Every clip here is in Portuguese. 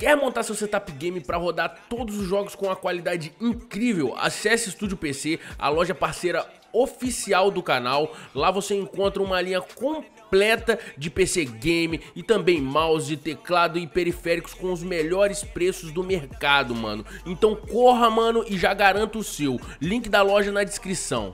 Quer montar seu setup game para rodar todos os jogos com uma qualidade incrível? Acesse Estúdio PC, a loja parceira oficial do canal. Lá você encontra uma linha completa de PC game e também mouse, teclado e periféricos com os melhores preços do mercado, mano. Então corra, mano, e já garanta o seu. Link da loja na descrição.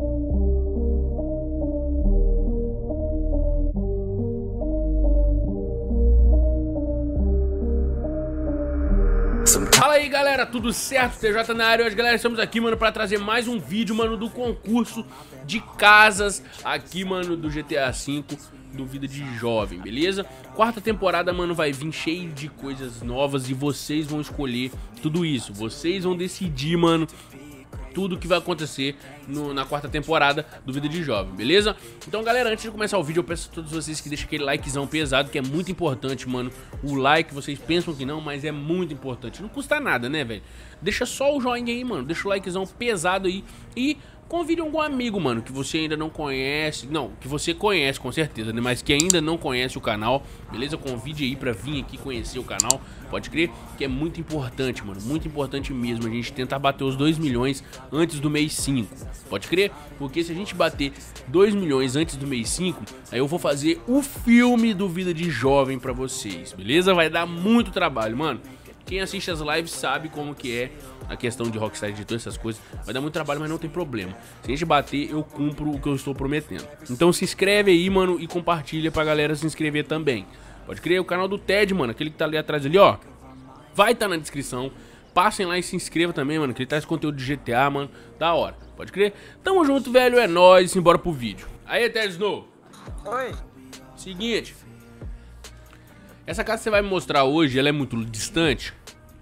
Fala aí, galera, tudo certo? TJ na área. Hoje, galera, estamos aqui, mano, pra trazer mais um vídeo, mano, do concurso de casas aqui, mano, do GTA V, do Vida de Jovem, beleza? Quarta temporada, mano, vai vir cheio de coisas novas e vocês vão escolher tudo isso. Vocês vão decidir, mano, tudo que vai acontecer na quarta temporada do Vida de Jovem, beleza? Então, galera, antes de começar o vídeo, eu peço a todos vocês que deixem aquele likezão pesado, que é muito importante, mano. O like, vocês pensam que não, mas é muito importante. Não custa nada, né, velho? Deixa só o joinha aí, mano. Deixa o likezão pesado aí e convide algum amigo, mano, que você ainda não conhece. Não, que você conhece com certeza, né? Mas que ainda não conhece o canal, beleza? Convide aí pra vir aqui conhecer o canal. Pode crer que é muito importante, mano. Muito importante mesmo a gente tentar bater os 2 milhões antes do mês 5. Pode crer? Porque se a gente bater 2 milhões antes do mês 5, aí eu vou fazer o filme do Vida de Jovem pra vocês, beleza? Vai dar muito trabalho, mano. Quem assiste as lives sabe como que é a questão de Rockstar Editor, essas coisas. Vai dar muito trabalho, mas não tem problema. Se a gente bater, eu cumpro o que eu estou prometendo. Então se inscreve aí, mano, e compartilha pra galera se inscrever também. Pode crer, o canal do Ted, mano, aquele que tá ali atrás ali, ó, vai tá na descrição. Passem lá e se inscrevam também, mano, que ele traz conteúdo de GTA, mano, da hora. Pode crer? Tamo junto, velho, é nóis, simbora pro vídeo. Aí, Ted Snow. Oi. Seguinte. Essa casa que você vai me mostrar hoje, ela é muito distante?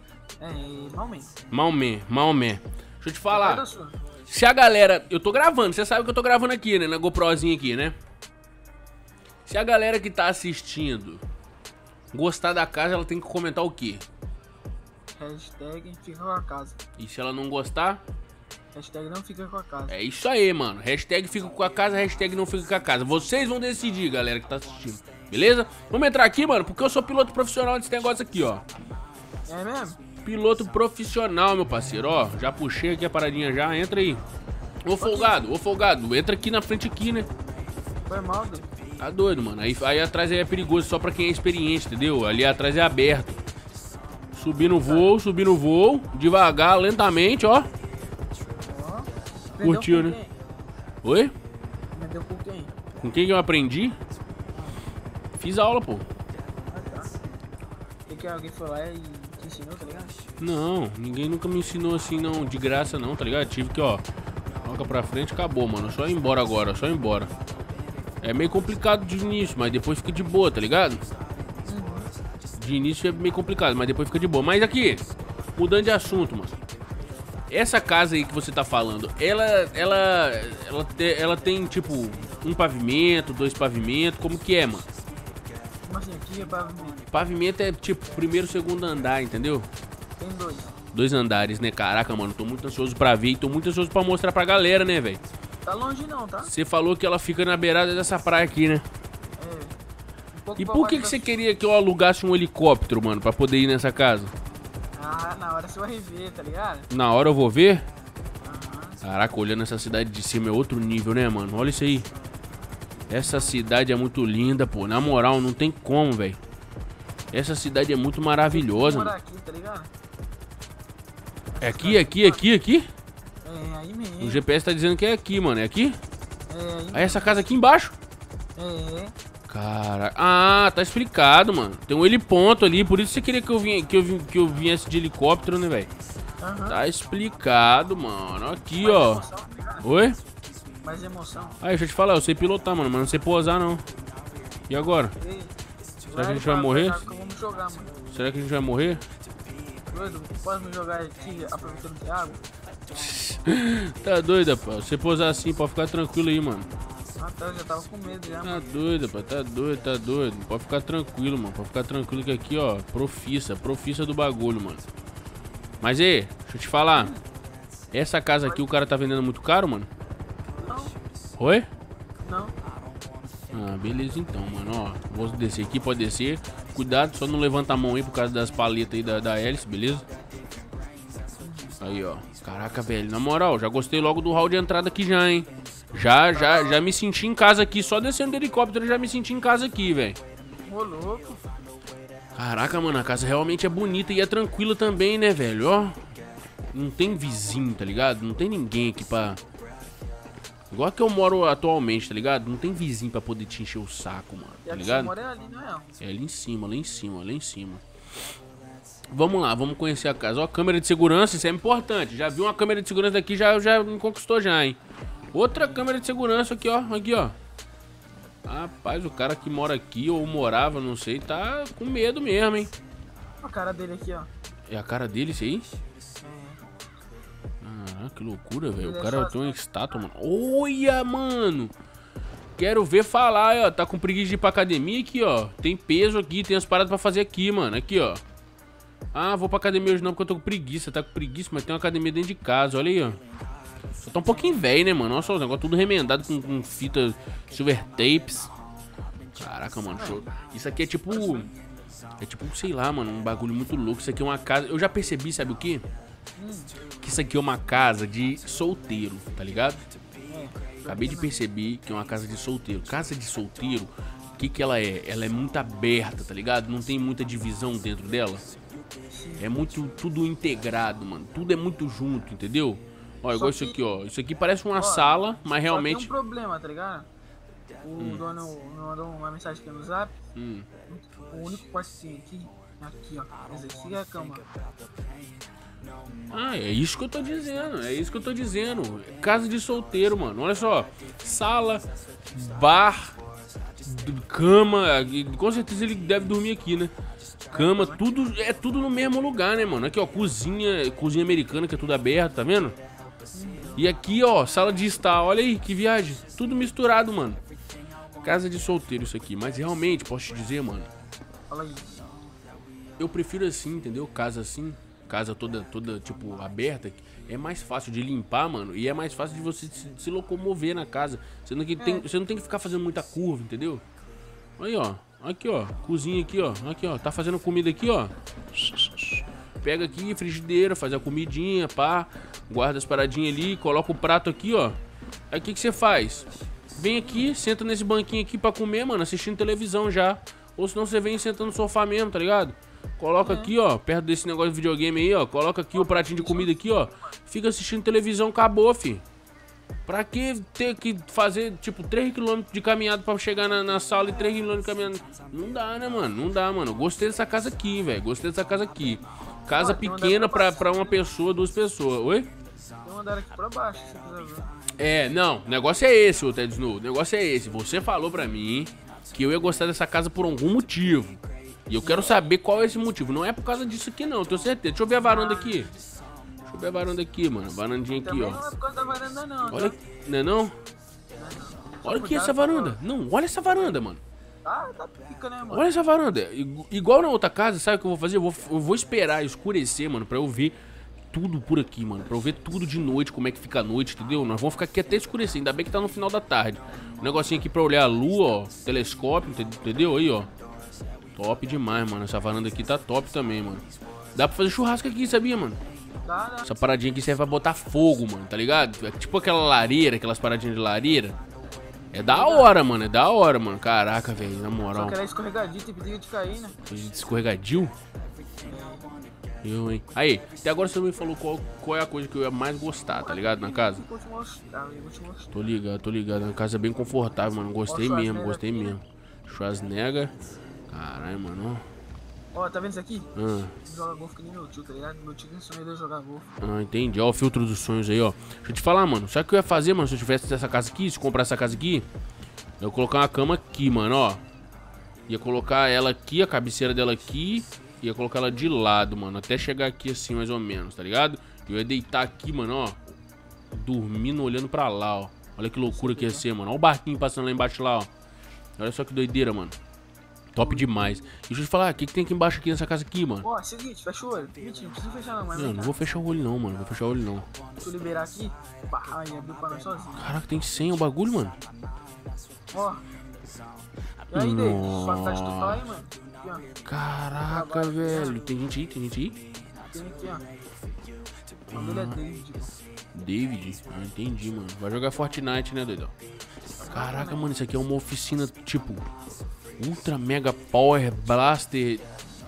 Maomé. Deixa eu te falar. Se a galera... Eu tô gravando, você sabe que eu tô gravando aqui, né? Na GoProzinha aqui, né? Se a galera que tá assistindo gostar da casa, ela tem que comentar o quê? Hashtag fica com a casa. E se ela não gostar? Hashtag não fica com a casa. É isso aí, mano. Hashtag fica com a casa, hashtag não fica com a casa. Vocês vão decidir, galera que tá assistindo. Beleza? Vamos entrar aqui, mano, porque eu sou piloto profissional desse negócio aqui, ó. É mesmo? Piloto profissional, meu parceiro, ó. Já puxei aqui a paradinha já, entra aí. Ô folgado, entra aqui na frente aqui, né? Foi mal, doido. Tá doido, mano. Aí atrás aí é perigoso só pra quem é experiente, entendeu? Ali atrás é aberto. Subir no voo, devagar, lentamente, ó. Curtiu, né? Oi? Aprendeu com quem? Com quem que eu aprendi? Fiz aula, pô. Ah, tá. E que alguém foi lá e te ensinou, tá ligado? Não, ninguém nunca me ensinou assim, não, de graça não, tá ligado? Tive que, ó, toca pra frente, acabou, mano. Só ir embora agora, só ir embora. É meio complicado de início, mas depois fica de boa, tá ligado? De início é meio complicado, mas depois fica de boa. Mas aqui, mudando de assunto, mano. Essa casa aí que você tá falando, ela tem, tipo, um pavimento, 2 pavimentos, como que é, mano? Como assim? Aqui é pavimento. Pavimento é, tipo, primeiro, segundo andar, entendeu? Tem 2. 2 andares, né? Caraca, mano, tô muito ansioso pra ver e tô muito ansioso pra mostrar pra galera, né, velho? Tá longe não, tá? Você falou que ela fica na beirada dessa praia aqui, né? É. Um pouco E pra por que baixo você queria que eu alugasse um helicóptero, mano, pra poder ir nessa casa? Ah, na hora você vai ver, tá ligado? Na hora eu vou ver? Aham. Caraca, olhando essa cidade de cima é outro nível, né, mano? Olha isso aí. Essa cidade é muito linda, pô. Na moral, não tem como, velho. Essa cidade é muito maravilhosa, Morar mano. aqui, tá ligado? É aqui? É aí mesmo. O GPS tá dizendo que é aqui, mano. É aqui? É aí. Aí essa casa aqui embaixo? É. Cara, ah, tá explicado, mano. Tem um heliponto ali, por isso você queria que eu viesse de helicóptero, né, velho? Aham. Tá explicado, mano. Aqui, Mais ó. emoção, tá ligado? Oi? Mais emoção. Aí, deixa eu te falar, eu sei pilotar, mano, mas não sei pousar, não. E agora? Ei, Será que a gente vai morrer? Vamos jogar, mano. Será que a gente vai morrer? Doido, podemos jogar aqui aproveitando que é água? Tá doido, pô. Você pousar assim, pode ficar tranquilo aí, mano. Ah, tá, eu já tava com medo já, Tá mano. doido, pô. Tá doido. Pode ficar tranquilo, mano. Pode ficar tranquilo que aqui, ó, profissa do bagulho, mano. Mas, ei, deixa eu te falar. Essa casa aqui o cara tá vendendo muito caro, mano? Não, Oi? não. Ah, beleza então, mano, ó. Vou descer aqui, pode descer. cuidado, só não levanta a mão aí por causa das paletas aí da hélice, beleza? Aí, ó. Caraca, velho, na moral, já gostei logo do hall de entrada aqui já, hein? Já me senti em casa aqui, só descendo do helicóptero já me senti em casa aqui, velho. Ô, louco. Caraca, mano, a casa realmente é bonita e é tranquila também, né, velho? Ó, não tem vizinho, tá ligado? Não tem ninguém aqui pra... Igual que eu moro atualmente, tá ligado? Não tem vizinho pra poder te encher o saco, mano, tá ligado? Mora ali, não é? É ali em cima, lá em cima, lá em cima. Vamos lá, vamos conhecer a casa. Ó, câmera de segurança, isso é importante. Já viu uma câmera de segurança aqui, já me conquistou já, hein? Outra câmera de segurança aqui, ó. Aqui, ó. Rapaz, o cara que mora aqui, ou morava, não sei, tá com medo mesmo, hein? A cara dele aqui, ó. É a cara dele, isso aí? Caraca, que loucura, velho. O cara tem uma estátua, mano. Olha, mano. Quero ver falar, ó. Tá com preguiça de ir pra academia aqui, ó. Tem peso aqui, tem as paradas pra fazer aqui, mano. Aqui, ó. Ah, vou pra academia hoje não, porque eu tô com preguiça. Tá com preguiça, mas tem uma academia dentro de casa. Olha aí, ó. Só tá um pouquinho velho, né, mano? Olha só, os negócios tudo remendado com fita silver tapes. Caraca, mano, show. Isso aqui é tipo... É tipo, sei lá, mano, um bagulho muito louco. Isso aqui é uma casa... Eu já percebi, sabe o quê? Que isso aqui é uma casa de solteiro, tá ligado? Acabei de perceber que é uma casa de solteiro. Casa de solteiro, o que ela é? Ela é muito aberta, tá ligado? Não tem muita divisão dentro dela. É muito, tudo integrado, mano. Tudo é muito junto, entendeu? Ó, igual isso aqui, ó. Isso aqui parece uma sala, mas realmente... Só tem um problema, tá ligado? O dono mandou uma mensagem aqui no zap. O único quarto que tem aqui, ó. Esse aqui é a cama. Ah, é isso que eu tô dizendo. É isso que eu tô dizendo. Casa de solteiro, mano. Olha só. Sala, bar, cama. Com certeza ele deve dormir aqui, né? Cama, tudo é tudo no mesmo lugar, né, mano? Aqui, ó, cozinha americana, que é tudo aberto, tá vendo? E aqui, ó, sala de estar. Olha aí, que viagem. Tudo misturado, mano. Casa de solteiro isso aqui. Mas realmente, posso te dizer, mano, eu prefiro assim, entendeu? Casa assim. Casa toda, tipo, aberta. É mais fácil de limpar, mano. E é mais fácil de você se locomover na casa. Você não tem que ficar fazendo muita curva, entendeu? Aí, ó. Aqui, ó. Cozinha aqui, ó. Aqui, ó. Tá fazendo comida aqui, ó. Pega aqui, frigideira, faz a comidinha, pá. Guarda as paradinhas ali, coloca o prato aqui, ó. Aí o que você faz? Vem aqui, senta nesse banquinho aqui pra comer, mano, assistindo televisão já. Ou senão você vem e senta no sofá mesmo, tá ligado? Coloca aqui, ó, perto desse negócio de videogame aí, ó. Coloca aqui o pratinho de comida aqui, ó. Fica assistindo televisão, acabou, fi. Pra que ter que fazer, tipo, 3 km de caminhada pra chegar na sala e 3 km de caminhada? Não dá, né, mano? Não dá, mano. Gostei dessa casa aqui, velho. Gostei dessa casa aqui. Casa pequena pra uma pessoa, 2 pessoas. Oi? Tem um andar aqui pra baixo, se você quiser ver. É, não. O negócio é esse, ô Ted Snow. O negócio é esse. Você falou pra mim que eu ia gostar dessa casa por algum motivo. E eu quero saber qual é esse motivo. Não é por causa disso aqui, não. Eu tenho certeza. Deixa eu ver a varanda aqui. Deixa eu ver a varanda aqui, mano. Varandinha aqui, ó. Não é por causa da varanda, não. Olha, não é não? Olha aqui essa varanda. Não, olha essa varanda, mano. Ah, tá pica, né, mano? Olha essa varanda. Igual na outra casa, sabe o que eu vou fazer? Eu vou esperar escurecer, mano, pra eu ver tudo por aqui, mano. Pra eu ver tudo de noite, como é que fica a noite, entendeu? Nós vamos ficar aqui até escurecer. Ainda bem que tá no final da tarde. Um negocinho aqui pra olhar a lua, ó. Telescópio, entendeu? Aí, ó. Top demais, mano. Essa varanda aqui tá top também, mano. Dá pra fazer churrasco aqui, sabia, mano? Dá. Essa paradinha aqui serve pra botar fogo, mano, tá ligado? É tipo aquela lareira, aquelas paradinhas de lareira. É da hora, mano. É da hora, mano. Caraca, velho, na moral. Só que ela é escorregadia, tem perigo de cair, né? Escorregadio? Eu, hein? Aí, até agora você não me falou qual é a coisa que eu ia mais gostar, tá ligado? Na casa. Eu vou te mostrar. Tô ligado. A casa é bem confortável, mano. Gostei mesmo, gostei mesmo. Schwarzenegger. Caralho, mano. Ó, tá vendo isso aqui? Joga golfe que nem meu tio, tá ligado? Meu tio tem sonho de jogar golfe. Ah, entendi. Ó, o filtro dos sonhos aí, ó. Deixa eu te falar, mano. Sabe o que eu ia fazer, mano, se eu tivesse essa casa aqui? Se eu comprar essa casa aqui? Eu ia colocar uma cama aqui, mano, ó. Ia colocar ela aqui, a cabeceira dela aqui. Ia colocar ela de lado, mano. Até chegar aqui assim, mais ou menos, tá ligado? Eu ia deitar aqui, mano, ó. Dormindo, olhando pra lá, ó. Olha que loucura que ia ser, mano. Olha o barquinho passando lá embaixo lá, ó. Olha só que doideira, mano. Top demais. E deixa eu te falar, o que tem aqui embaixo aqui nessa casa aqui, mano? Ó, seguinte, fecha o olho. Mentira, não precisa fechar não, mas... Não vou fechar o olho não, mano. Não vou fechar o olho não. Se eu liberar aqui, pá, aí abriu pra nós sozinho. Caraca, tem senha o bagulho, mano. Ó. E aí, David? Sua casa de total aí, mano? aqui, ó. Caraca, velho. Tem gente aí? Tem aqui, ó. O nome dele é David, pô. David? Ah, entendi, mano. Vai jogar Fortnite, né, doidão? Caraca, mano, isso aqui é uma oficina, tipo, Ultra Mega Power Blaster.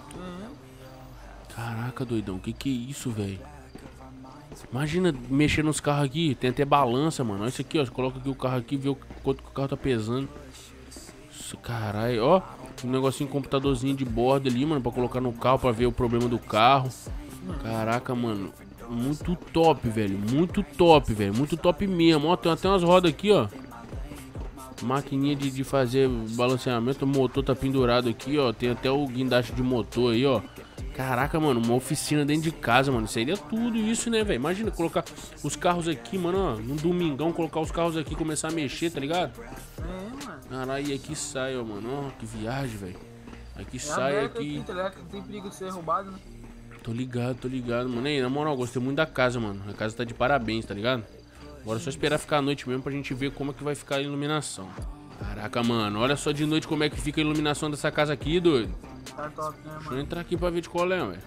Caraca, doidão, que é isso, velho? Imagina mexer nos carros aqui, tem até balança, mano. Olha isso aqui, ó. Você coloca aqui o carro aqui, vê o quanto que o carro tá pesando. Isso, caralho, ó. Um negocinho, computadorzinho de bordo ali, mano, pra colocar no carro, pra ver o problema do carro. Caraca, mano. Muito top, velho. Muito top, velho. Muito top mesmo. Ó, tem até umas rodas aqui, ó. Maquininha de fazer balanceamento. O motor tá pendurado aqui, ó. Tem até o guindaste de motor aí, ó. Caraca, mano. Uma oficina dentro de casa, mano. Seria tudo isso, né, velho? Imagina colocar os carros aqui, mano, ó. Num domingão, colocar os carros aqui e começar a mexer, tá ligado? Mano. Caralho, e aqui sai, ó, mano. Ó, que viagem, velho. Aqui sai aqui. Tem perigo de ser roubado, né? Tô ligado, mano. E na moral, gostei muito da casa, mano. A casa tá de parabéns, tá ligado? Agora é só esperar ficar à noite mesmo pra gente ver como é que vai ficar a iluminação. Caraca, mano, olha só de noite como é que fica a iluminação dessa casa aqui, doido. Tá top, né, mano? Deixa eu entrar aqui pra ver de colé, velho.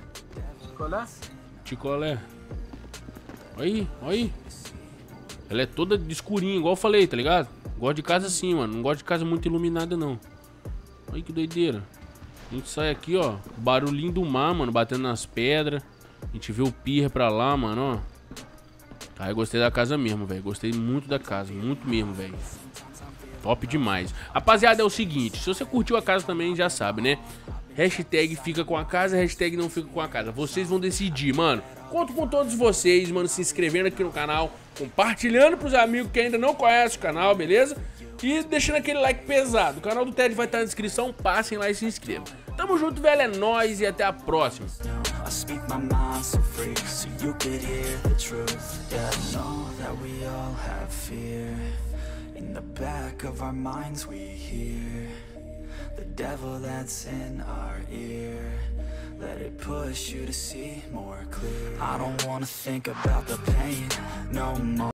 De colé. Olha aí, olha aí. Ela é toda de escurinha, igual eu falei, tá ligado? Gosto de casa assim, mano. Não gosto de casa muito iluminada, não. Olha que doideira. A gente sai aqui, ó. Barulhinho do mar, mano, batendo nas pedras. A gente vê o pier pra lá, mano, ó. Aí eu gostei da casa mesmo, velho. Gostei muito da casa, muito mesmo, velho. Top demais. Rapaziada, é o seguinte, se você curtiu a casa também, já sabe, né? Hashtag fica com a casa, hashtag não fica com a casa. Vocês vão decidir, mano. Conto com todos vocês, mano, se inscrevendo aqui no canal, compartilhando pros amigos que ainda não conhecem o canal, beleza? E deixando aquele like pesado. O canal do Ted vai estar na descrição, passem lá e se inscrevam. Tamo junto, velho, é nóis e até a próxima. I speak my mind so free, so you could hear the truth. Yeah, I know that we all have fear. In the back of our minds we hear the devil that's in our ear. Let it push you to see more clear. I don't wanna think about the pain no more.